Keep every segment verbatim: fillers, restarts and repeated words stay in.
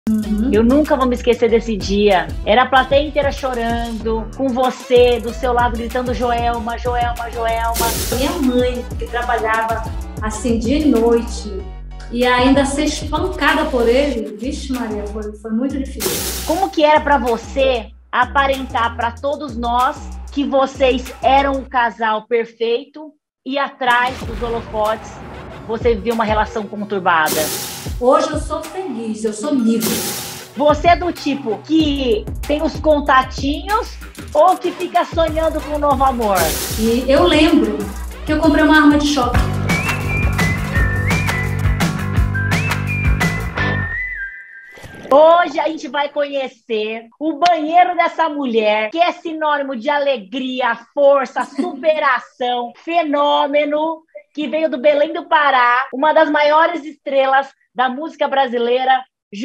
Uhum. Eu nunca vou me esquecer desse dia. Era a plateia inteira chorando, com você do seu lado gritando Joelma, Joelma, Joelma. Minha mãe, que trabalhava assim dia e noite, e ainda ser espancada por ele, vixe Maria, foi, foi muito difícil. Como que era pra você aparentar pra todos nós que vocês eram um casal perfeito e atrás dos holofotes você vivia uma relação conturbada? Hoje eu sou feliz, eu sou livre. Você é do tipo que tem os contatinhos ou que fica sonhando com um novo amor? E eu lembro que eu comprei uma arma de choque. Hoje a gente vai conhecer o banheiro dessa mulher, que é sinônimo de alegria, força, superação, fenômeno, que veio do Belém do Pará, uma das maiores estrelas da música brasileira,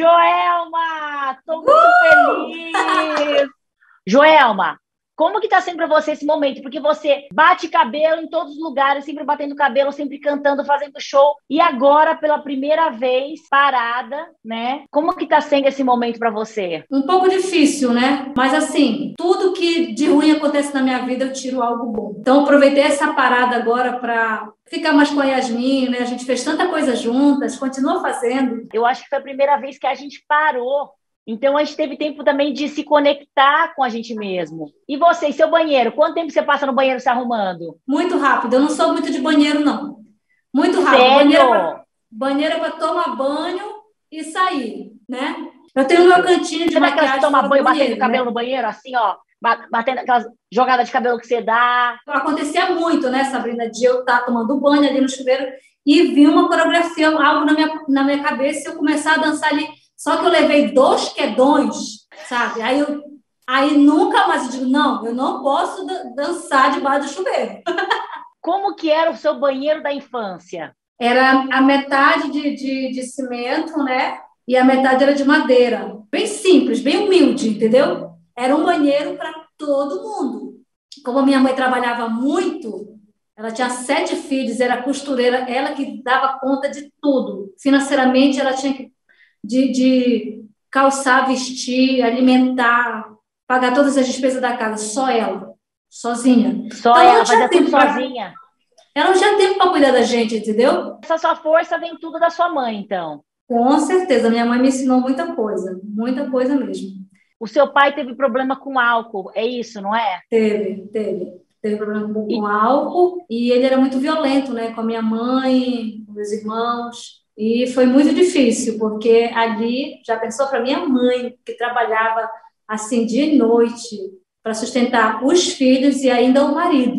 Joelma! Tô muito Uh! feliz! Joelma, como que tá sendo pra você esse momento? Porque você bate cabelo em todos os lugares, sempre batendo cabelo, sempre cantando, fazendo show. E agora, pela primeira vez, parada, né? Como que tá sendo esse momento pra você? Um pouco difícil, né? Mas assim, tudo que de ruim acontece na minha vida, eu tiro algo bom. Então, aproveitei essa parada agora para ficar mais com a Yasmin, né? A gente fez tanta coisa juntas, continua fazendo. Eu acho que foi a primeira vez que a gente parou. Então, a gente teve tempo também de se conectar com a gente mesmo. E você, e seu banheiro? Quanto tempo você passa no banheiro se arrumando? Muito rápido. Eu não sou muito de banheiro, não. Muito rápido. Sério? Banheiro é para tomar banho e sair, né? Eu tenho o meu cantinho de você maquiagem. Você toma banho, banheiro, batendo cabelo né? no banheiro, assim, ó, batendo aquelas jogadas de cabelo que você dá? Acontecia muito, né, Sabrina, de eu estar tomando banho ali no chuveiro e vi uma coreografia, algo na minha, na minha cabeça e eu começar a dançar ali. Só que eu levei dois quedões, sabe? Aí, eu, aí nunca mais eu digo, não, eu não posso dançar debaixo do chuveiro. Como que era o seu banheiro da infância? Era a metade de, de, de cimento, né? E a metade era de madeira. Bem simples, bem humilde, entendeu? Era um banheiro para todo mundo. Como a minha mãe trabalhava muito, ela tinha sete filhos, era costureira, ela que dava conta de tudo. Financeiramente, ela tinha que De, de calçar, vestir, alimentar, pagar todas as despesas da casa, só ela, sozinha. Só então, ela, fazia tudo pra... sozinha? Ela não tinha tempo para cuidar da gente, entendeu? Essa sua força vem tudo da sua mãe, então? Com certeza, minha mãe me ensinou muita coisa, muita coisa mesmo. O seu pai teve problema com álcool, é isso, não é? Teve, teve. Teve problema com e... álcool e ele era muito violento, né? Com a minha mãe, com meus irmãos. E foi muito difícil, porque ali, já pensou para minha mãe, que trabalhava assim dia e noite para sustentar os filhos e ainda o marido.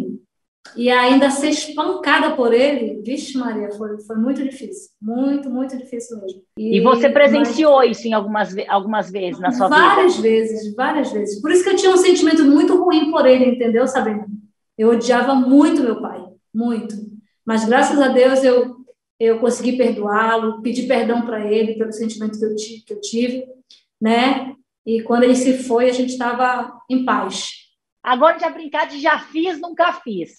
E ainda ser espancada por ele, vixe Maria, foi, foi muito difícil. Muito, muito difícil mesmo. E, e você presenciou mas... isso em algumas, algumas vezes na sua várias vida? Várias vezes, várias vezes. Por isso que eu tinha um sentimento muito ruim por ele, entendeu, Sabrina? Eu odiava muito meu pai, muito. Mas graças a Deus eu eu consegui perdoá-lo, pedir perdão para ele pelo sentimento que eu, tive, que eu tive, né? E quando ele se foi, a gente estava em paz. Agora a gente vai brincar de já fiz, nunca fiz.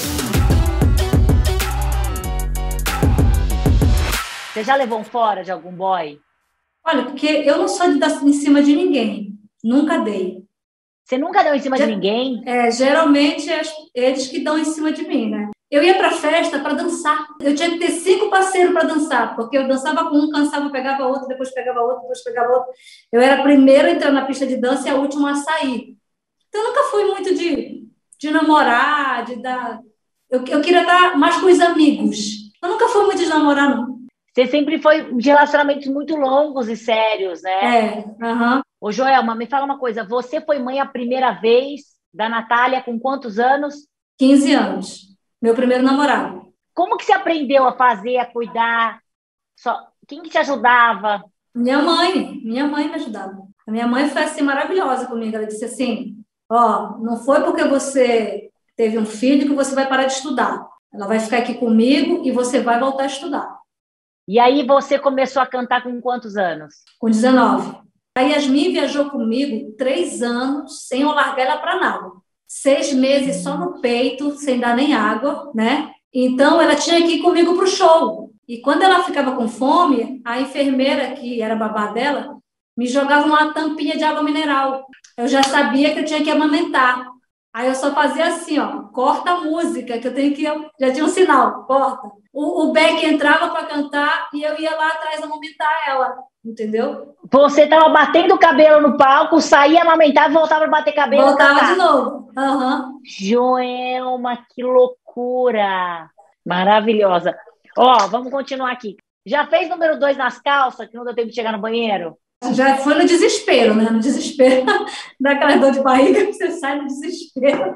Você já levou um fora de algum boy? Olha, porque eu não sou de dar em cima de ninguém. Nunca dei. Você nunca deu em cima Já, de ninguém? É, geralmente é eles que dão em cima de mim, né? Eu ia para festa para dançar. Eu tinha que ter cinco parceiros para dançar, porque eu dançava com um, cansava, pegava outro, depois pegava outro, depois pegava outro. Eu era a primeira a entrar na pista de dança e a última a sair. Então, eu nunca fui muito de, de namorar, de dar... Eu, eu queria estar mais com os amigos. Eu nunca fui muito de namorar, não. Você sempre foi de relacionamentos muito longos e sérios, né? É, aham. Uhum. Ô, Joelma, me fala uma coisa. Você foi mãe a primeira vez da Natália com quantos anos? quinze anos. Meu primeiro namorado. Como que você aprendeu a fazer, a cuidar? Só... Quem que te ajudava? Minha mãe. Minha mãe me ajudava. A minha mãe foi assim maravilhosa comigo. Ela disse assim, ó, não foi porque você teve um filho que você vai parar de estudar. Ela vai ficar aqui comigo e você vai voltar a estudar. E aí você começou a cantar com quantos anos? Com dezenove. A Yasmin viajou comigo três anos sem eu largar ela para nada. Seis meses só no peito, sem dar nem água, né? Então, ela tinha que ir comigo para o show. E quando ela ficava com fome, a enfermeira, que era babá dela, me jogavam uma tampinha de água mineral. Eu já sabia que eu tinha que amamentar. Aí eu só fazia assim, ó, corta a música, que eu tenho que... Já tinha um sinal, corta. O, o Beck entrava para cantar e eu ia lá atrás amamentar ela, entendeu? Você estava batendo o cabelo no palco, saía amamentar, voltava para bater cabelo Voltava e cantar. de novo. Uhum. Joelma, que loucura! Maravilhosa. Ó, vamos continuar aqui. Já fez número dois nas calças, que não deu tempo de chegar no banheiro? Já foi no desespero, né? No desespero daquela dor de barriga, você sai no desespero.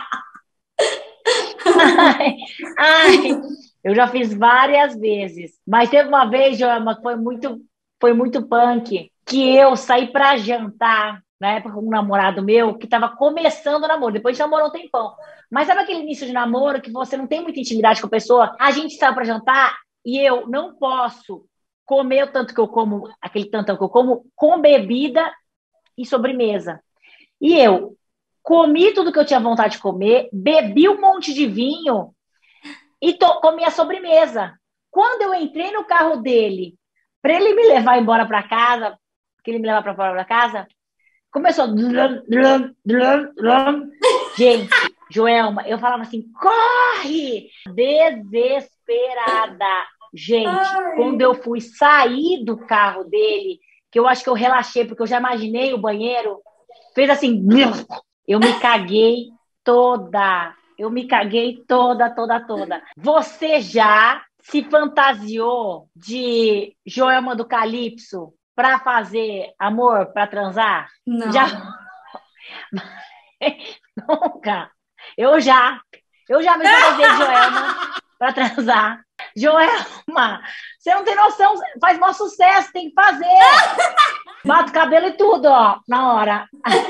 Ai, ai, eu já fiz várias vezes. Mas teve uma vez, Joelma, que foi muito, foi muito punk, que eu saí para jantar, na época com um namorado meu, que estava começando o namoro, depois de namorou um tempão. Mas sabe aquele início de namoro que você não tem muita intimidade com a pessoa? A gente saiu para jantar e eu não posso comer o tanto que eu como, aquele tanto que eu como, com bebida e sobremesa. E eu comi tudo que eu tinha vontade de comer, bebi um monte de vinho e to- comi a sobremesa. Quando eu entrei no carro dele, para ele me levar embora para casa, que ele me levar para fora para casa, começou. Drum, drum, drum, drum. Gente, Joelma, eu falava assim: corre! Desesperada. Gente, Ai. quando eu fui sair do carro dele, que eu acho que eu relaxei, porque eu já imaginei o banheiro, fez assim, eu me caguei toda. Eu me caguei toda, toda, toda. Você já se fantasiou de Joelma do Calypso para fazer amor, para transar? Não. Já? Nunca. Eu já. Eu já me fantasiei de Joelma para transar. Joelma, você não tem noção, faz maior sucesso, tem que fazer. Bato o cabelo e tudo, ó, na hora.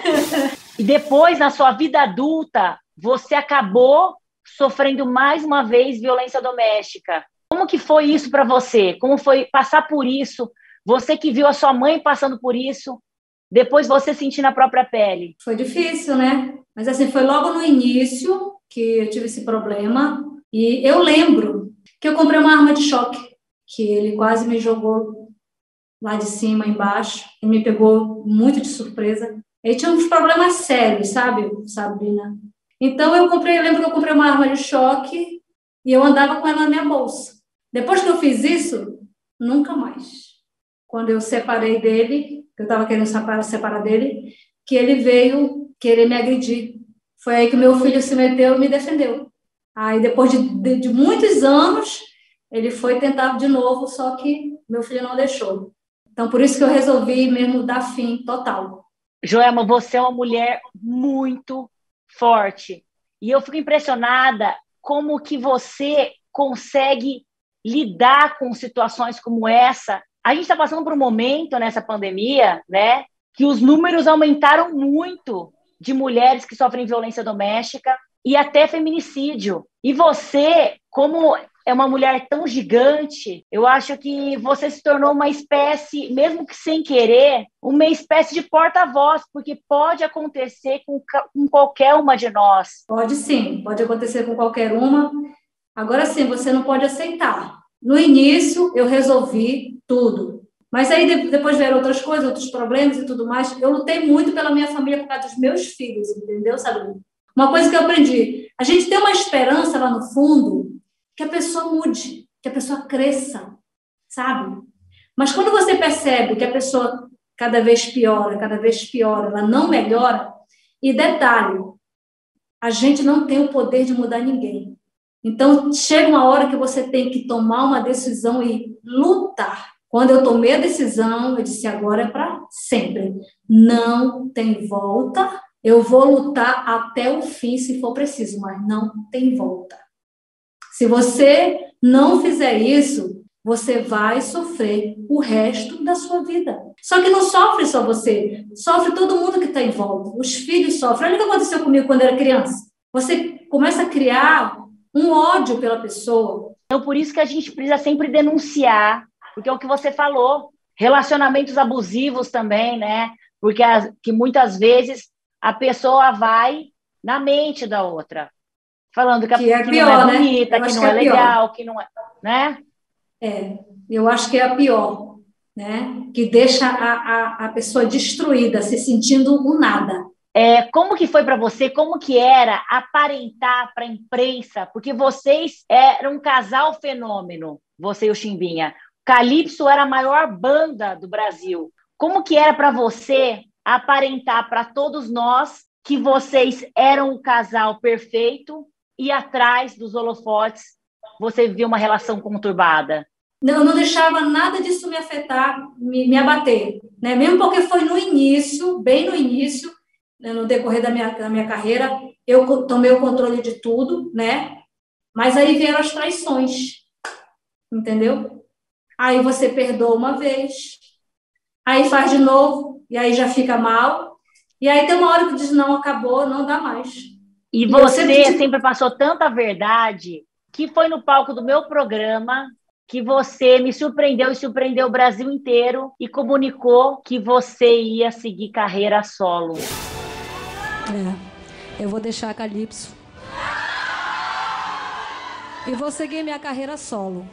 E depois, na sua vida adulta, você acabou sofrendo mais uma vez violência doméstica. Como que foi isso para você? Como foi passar por isso? Você que viu a sua mãe passando por isso, depois você sentir na própria pele. Foi difícil, né? Mas assim, foi logo no início que eu tive esse problema. E eu lembro que eu comprei uma arma de choque, que ele quase me jogou lá de cima, embaixo, e me pegou muito de surpresa. Ele tinha uns problemas sérios, sabe, Sabrina? Então eu comprei, eu lembro que eu comprei uma arma de choque e eu andava com ela na minha bolsa. Depois que eu fiz isso, nunca mais. Quando eu separei dele, eu estava querendo separar, separar dele, que ele veio querer me agredir. Foi aí que meu filho se meteu e me defendeu. Aí depois de, de, de muitos anos, ele foi tentar de novo, só que meu filho não deixou. Então, por isso que eu resolvi mesmo dar fim total. Joelma, você é uma mulher muito forte. E eu fico impressionada como que você consegue lidar com situações como essa. A gente está passando por um momento nessa pandemia, né, que os números aumentaram muito de mulheres que sofrem violência doméstica e até feminicídio. E você, como é uma mulher tão gigante, eu acho que você se tornou uma espécie, mesmo que sem querer, uma espécie de porta-voz, porque pode acontecer com, com qualquer uma de nós. Pode sim, pode acontecer com qualquer uma. Agora sim, você não pode aceitar. No início, eu resolvi tudo. Mas aí depois vieram outras coisas, outros problemas e tudo mais. Eu lutei muito pela minha família por causa dos meus filhos, entendeu, Sabrina? Uma coisa que eu aprendi, a gente tem uma esperança lá no fundo que a pessoa mude, que a pessoa cresça, sabe? Mas quando você percebe que a pessoa cada vez piora, cada vez piora, ela não melhora, e detalhe, a gente não tem o poder de mudar ninguém. Então, chega uma hora que você tem que tomar uma decisão e lutar. Quando eu tomei a decisão, eu disse, agora é para sempre. Não tem volta. Eu vou lutar até o fim, se for preciso, mas não tem volta. Se você não fizer isso, você vai sofrer o resto da sua vida. Só que não sofre só você, sofre todo mundo que está em volta. Os filhos sofrem. Olha o que aconteceu comigo quando eu era criança. Você começa a criar um ódio pela pessoa. Então, por isso que a gente precisa sempre denunciar, porque é o que você falou, relacionamentos abusivos também, né? Porque as, que muitas vezes a pessoa vai na mente da outra, falando que, a, que, é que pior, não é bonita, né? que não que é, é legal, que não é, né? É, eu acho que é a pior. né? Que deixa a, a, a pessoa destruída, se sentindo um nada. É, como que foi para você? Como que era aparentar para a imprensa? Porque vocês eram um casal fenômeno, você e o Chimbinha. Calypso era a maior banda do Brasil. Como que era para você aparentar para todos nós que vocês eram um casal perfeito e atrás dos holofotes você vivia uma relação conturbada? Não, eu não deixava nada disso me afetar, me, me abater, né? Mesmo porque foi no início, bem no início, né, no decorrer da minha, da minha carreira, eu tomei o controle de tudo, né? Mas aí vieram as traições, entendeu? Aí você perdoa uma vez, aí faz de novo, e aí já fica mal, e aí tem uma hora que diz, não, acabou, não dá mais. E, e você sempre, sempre passou tanta verdade que foi no palco do meu programa que você me surpreendeu e surpreendeu o Brasil inteiro e comunicou que você ia seguir carreira solo. É, eu vou deixar a Calypso e vou seguir minha carreira solo.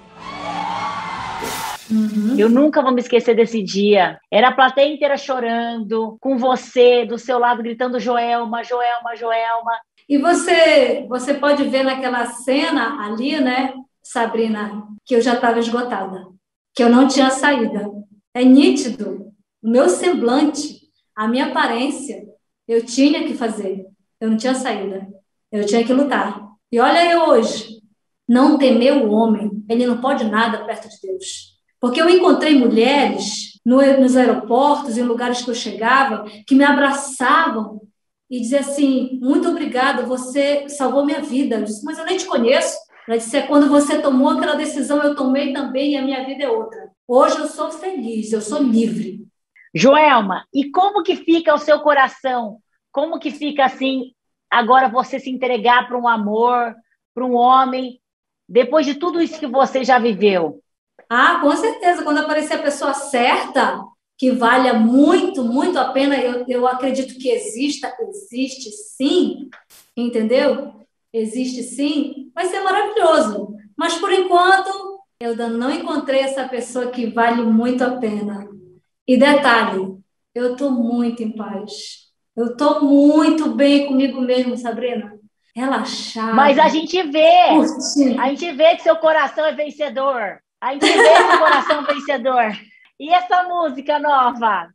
Uhum. Eu nunca vou me esquecer desse dia. Era a plateia inteira chorando, com você do seu lado gritando Joelma, Joelma, Joelma. E você, você pode ver naquela cena ali, né, Sabrina, que eu já estava esgotada, que eu não tinha saída. É nítido, o meu semblante, a minha aparência, eu tinha que fazer, eu não tinha saída, eu tinha que lutar. E olha eu hoje, não temer o homem, ele não pode nada perto de Deus. Porque eu encontrei mulheres no, nos aeroportos, em lugares que eu chegava, que me abraçavam e diziam assim, muito obrigada, você salvou minha vida. Eu disse, mas eu nem te conheço. Ela disse, é quando você tomou aquela decisão, eu tomei também e a minha vida é outra. Hoje eu sou feliz, eu sou livre. Joelma, e como que fica o seu coração? Como que fica assim, agora você se entregar para um amor, para um homem, depois de tudo isso que você já viveu? Ah, com certeza, quando aparecer a pessoa certa, que valha muito, muito a pena, eu, eu acredito que exista, existe sim, entendeu? Existe sim, vai ser maravilhoso. Mas, por enquanto, eu ainda não encontrei essa pessoa que vale muito a pena. E detalhe, eu estou muito em paz. Eu estou muito bem comigo mesmo, Sabrina. Relaxada. Mas a gente vê, curtindo. A gente vê que seu coração é vencedor. A gente vê que seu coração é vencedor. E essa música nova?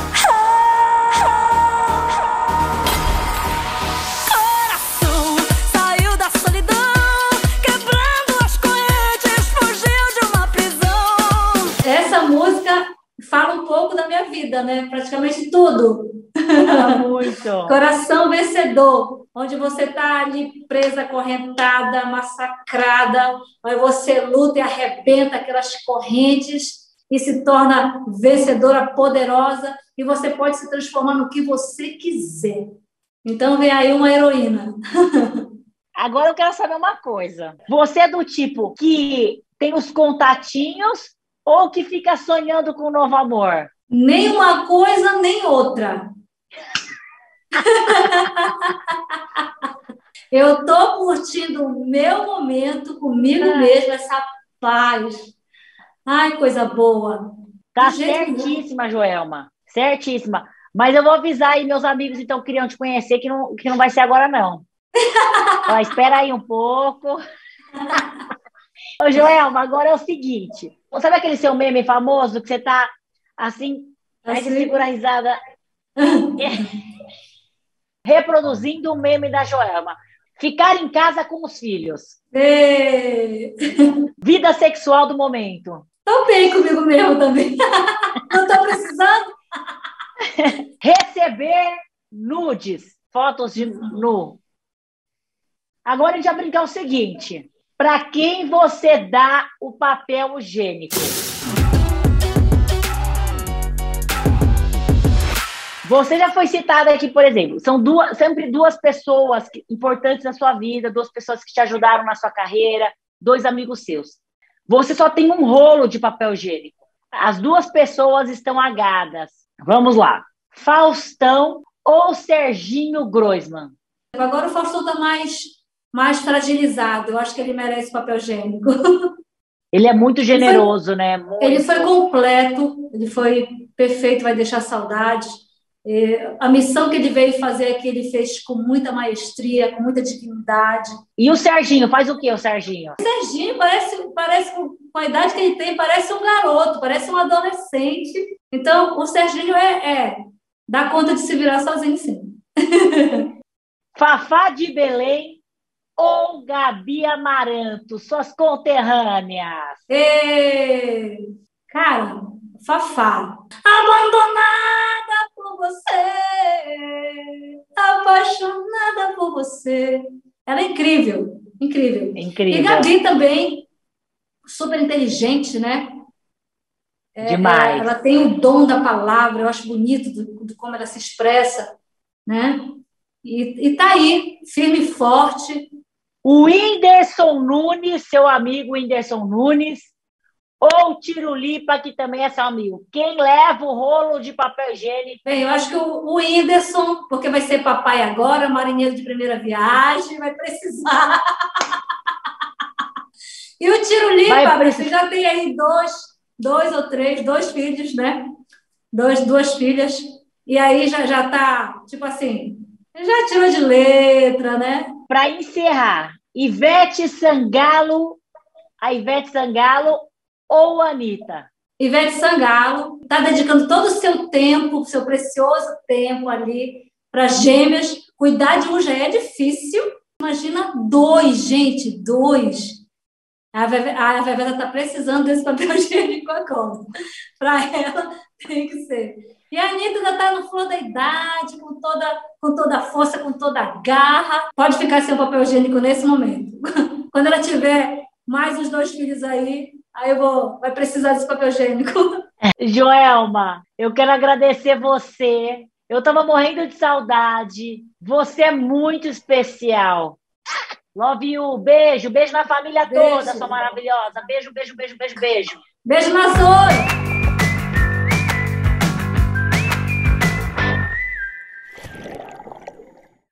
Coração saiu da solidão, quebrando as correntes, fugiu de uma prisão. Essa música fala um pouco da minha vida, né? Praticamente tudo. Fala muito. Coração vencedor, onde você está ali presa, acorrentada, massacrada, aí você luta e arrebenta aquelas correntes e se torna vencedora, poderosa, e você pode se transformar no que você quiser. Então vem aí uma heroína. Agora eu quero saber uma coisa. Você é do tipo que tem os contatinhos ou que fica sonhando com um novo amor? Nem uma coisa, nem outra. Eu tô curtindo o meu momento comigo ah. mesma, essa paz. Ai, coisa boa. Tá certíssima, Joelma. Certíssima. Mas eu vou avisar aí meus amigos, então, que queriam te conhecer, que não, que não vai ser agora, não. Ó, espera aí um pouco. Ô, Joelma, agora é o seguinte. Sabe aquele seu meme famoso que você tá assim, assim? Aí você segura a risada... Reproduzindo o meme da Joelma. Ficar em casa com os filhos. Ei. Vida sexual do momento. Tô bem comigo mesmo também. Não tô precisando. Receber nudes, fotos de nu. Agora a gente vai brincar o seguinte. Para quem você dá o papel higiênico? Você já foi citada aqui, por exemplo, são duas, sempre duas pessoas importantes na sua vida, duas pessoas que te ajudaram na sua carreira, dois amigos seus. Você só tem um rolo de papel higiênico. As duas pessoas estão agadas. Vamos lá. Faustão ou Serginho Groisman? Agora o Faustão está mais, mais fragilizado. Eu acho que ele merece papel higiênico. Ele é muito Ele generoso, né? foi, ele Muito. foi completo, ele foi perfeito, vai deixar saudades. É, a missão que ele veio fazer aqui, ele fez com muita maestria, com muita dignidade. E o Serginho, faz o quê, o Serginho? O Serginho parece, parece com com a idade que ele tem, parece um garoto, parece um adolescente. Então, o Serginho é, é dá conta de se virar sozinho, sim. Fafá de Belém ou Gabi Amaranto, suas conterrâneas? E, cara, Fafá. Abandonada por você, apaixonada por você. Ela é incrível, incrível. É E incrível. Gabi também, super inteligente, né? É, Demais. é, ela tem o dom da palavra, eu acho bonito do, do como ela se expressa, né? E, e tá aí, firme e forte. O Whindersson Nunes, seu amigo Whindersson Nunes, ou o Tirulipa, que também é seu amigo? Quem leva o rolo de papel higiênico? Bem, eu acho que o, o Whindersson, porque vai ser papai agora, marinheiro de primeira viagem, vai precisar. E o Tirulipa, Vai você já tem aí dois, dois ou três, dois filhos, né? Dois, duas filhas. E aí já, já tá, tipo assim, já tirou de letra, né? Para encerrar, Ivete Sangalo, a Ivete Sangalo ou a Anitta? Ivete Sangalo está dedicando todo o seu tempo, seu precioso tempo ali para gêmeas. Cuidar de um já é difícil. Imagina dois, gente, dois. A Veveta está precisando desse papel higiênico agora. Para ela, tem que ser. E a Anitta ainda está no flor da idade, com toda, com toda a força, com toda a garra. Pode ficar sem o papel higiênico nesse momento. Quando ela tiver mais os dois filhos aí, aí eu vou, vai precisar desse papel higiênico. Joelma, eu quero agradecer você. Eu estava morrendo de saudade. Você é muito especial. Love you. Beijo. Beijo na família Beijo. toda, sua maravilhosa. Beijo, beijo, beijo, beijo, beijo. Beijo na Zoe!